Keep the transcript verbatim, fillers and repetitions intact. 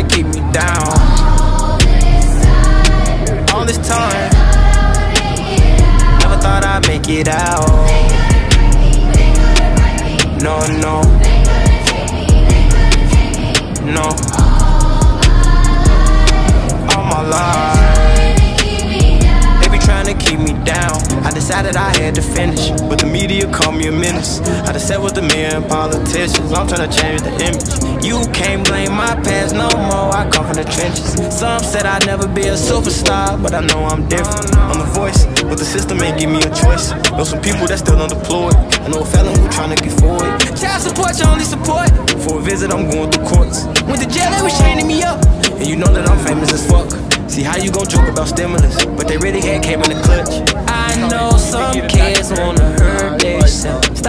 keep me down. All this time, never thought I'd make it out. No, no, no. All my life, they be trying to keep me down. I decided I had to finish, but the media called me a menace. I just sat with the million politicians, I'm trying to change the image. You can't blame my past no more, I come from the trenches. Some said I'd never be a superstar, but I know I'm different. I'm the voice, but the system ain't give me a choice. Know some people that still unemployed. I know a felon who trying to get forward. Child support, your only support. For a visit, I'm going through courts. Went to jail, they was chaining me up. And you know that I'm famous as fuck. See how you gon' joke about stimulus, but they really had came in the clutch. I know some kids wanna hurt themselves.